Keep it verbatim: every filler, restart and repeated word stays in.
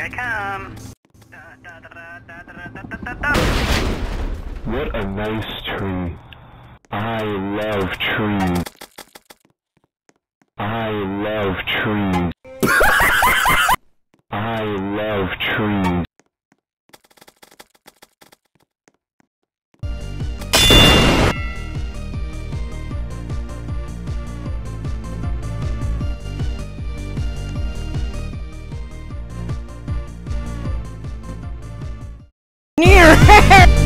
I come. What a nice tree. I love trees. I love trees. I love trees. Near.